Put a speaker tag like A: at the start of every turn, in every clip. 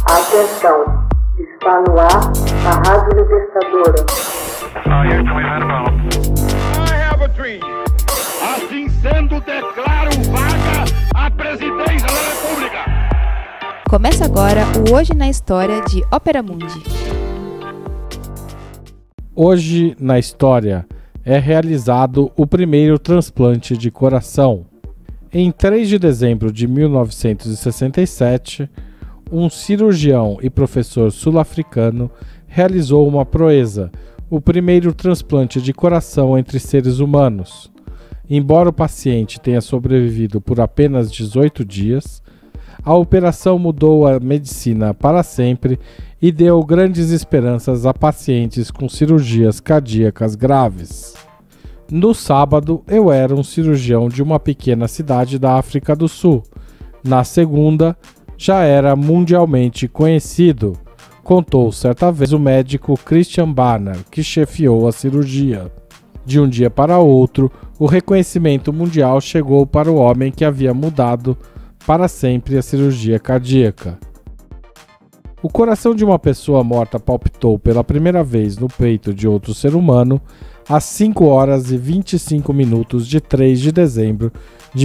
A: Atenção, está no ar a Rádio Libertadora.
B: I have a dream. Assim sendo, declaro vaga a presidência da República.
C: Começa agora o Hoje na História de Ópera Mundi.
D: Hoje na História é realizado o primeiro transplante de coração. Em 3 de dezembro de 1967, um cirurgião e professor sul-africano realizou uma proeza, o primeiro transplante de coração entre seres humanos. Embora o paciente tenha sobrevivido por apenas 18 dias, a operação mudou a medicina para sempre e deu grandes esperanças a pacientes com cirurgias cardíacas graves. No sábado, eu era um cirurgião de uma pequena cidade da África do Sul. Na segunda, já era mundialmente conhecido, contou certa vez o médico Christian Barnard, que chefiou a cirurgia. De um dia para outro, o reconhecimento mundial chegou para o homem que havia mudado para sempre a cirurgia cardíaca. O coração de uma pessoa morta palpitou pela primeira vez no peito de outro ser humano às 5 horas e 25 minutos de 3 de dezembro de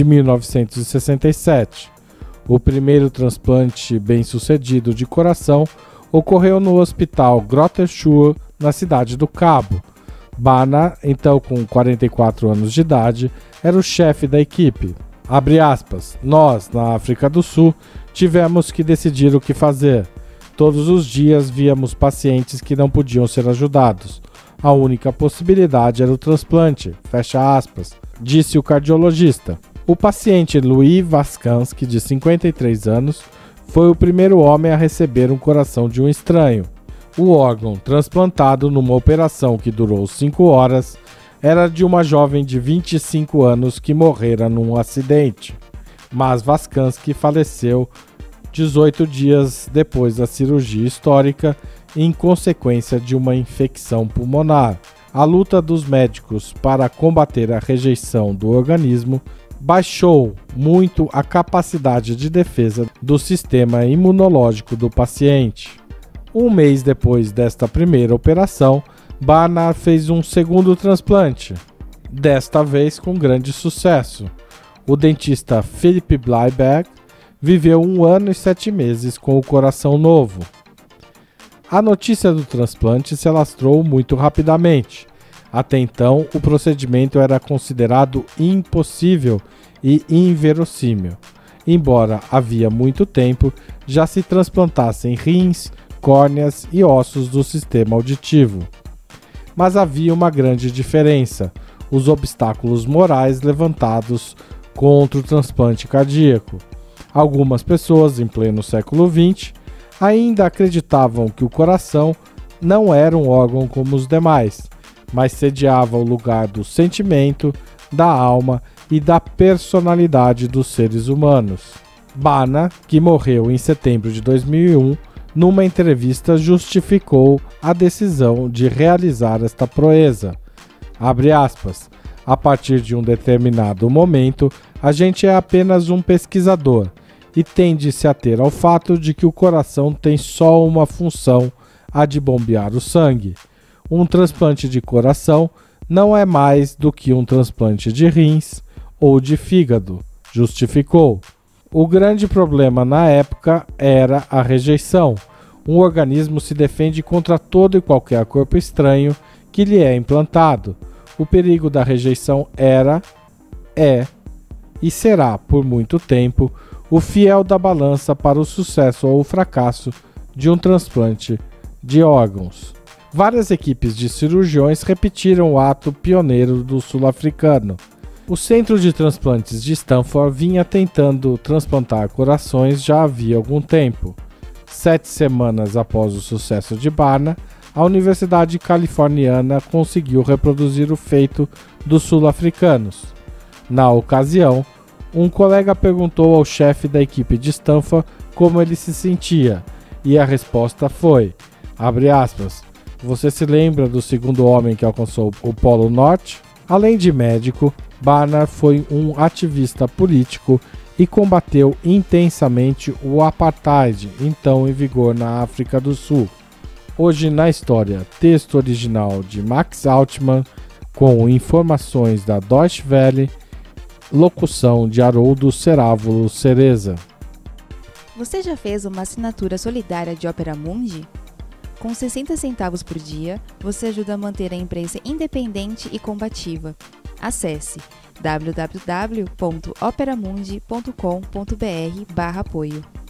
D: 1967. O primeiro transplante bem-sucedido de coração ocorreu no Hospital Groote Schuur, na cidade do Cabo. Barnard, então com 44 anos de idade, era o chefe da equipe. Abre aspas, nós, na África do Sul, tivemos que decidir o que fazer. Todos os dias víamos pacientes que não podiam ser ajudados. A única possibilidade era o transplante, fecha aspas, disse o cardiologista. O paciente Louis Vascansky, de 53 anos, foi o primeiro homem a receber um coração de um estranho. O órgão, transplantado numa operação que durou 5 horas, era de uma jovem de 25 anos que morrera num acidente. Mas Vascansky faleceu 18 dias depois da cirurgia histórica em consequência de uma infecção pulmonar. A luta dos médicos para combater a rejeição do organismo baixou muito a capacidade de defesa do sistema imunológico do paciente. Um mês depois desta primeira operação, Barnard fez um segundo transplante, desta vez com grande sucesso. O dentista Philip Bleiberg viveu 1 ano e 7 meses com o coração novo. A notícia do transplante se alastrou muito rapidamente. Até então, o procedimento era considerado impossível e inverossímil. Embora havia muito tempo já se transplantassem rins, córneas e ossos do sistema auditivo. Mas havia uma grande diferença: os obstáculos morais levantados contra o transplante cardíaco. Algumas pessoas, em pleno século XX, ainda acreditavam que o coração não era um órgão como os demais, mas sediava o lugar do sentimento, da alma e da personalidade dos seres humanos. Barnard, que morreu em setembro de 2001, numa entrevista justificou a decisão de realizar esta proeza. Abre aspas, a partir de um determinado momento, a gente é apenas um pesquisador e tem de se ater ao fato de que o coração tem só uma função, a de bombear o sangue. Um transplante de coração não é mais do que um transplante de rins ou de fígado, justificou. O grande problema na época era a rejeição. Um organismo se defende contra todo e qualquer corpo estranho que lhe é implantado. O perigo da rejeição era, é e será por muito tempo o fiel da balança para o sucesso ou o fracasso de um transplante de órgãos. Várias equipes de cirurgiões repetiram o ato pioneiro do sul-africano. O Centro de Transplantes de Stanford vinha tentando transplantar corações já havia algum tempo. 7 semanas após o sucesso de Barnard, a Universidade Californiana conseguiu reproduzir o feito dos sul-africanos. Na ocasião, um colega perguntou ao chefe da equipe de Stanford como ele se sentia, e a resposta foi, abre aspas, você se lembra do segundo homem que alcançou o Polo Norte? Além de médico, Barnard foi um ativista político e combateu intensamente o apartheid, então em vigor na África do Sul. Hoje na história, texto original de Max Altman, com informações da Deutsche Welle, locução de Haroldo Cerávulo Cereza.
C: Você já fez uma assinatura solidária de Opera Mundi? Com 60 centavos por dia, você ajuda a manter a imprensa independente e combativa. Acesse www.operamundi.com.br/apoio.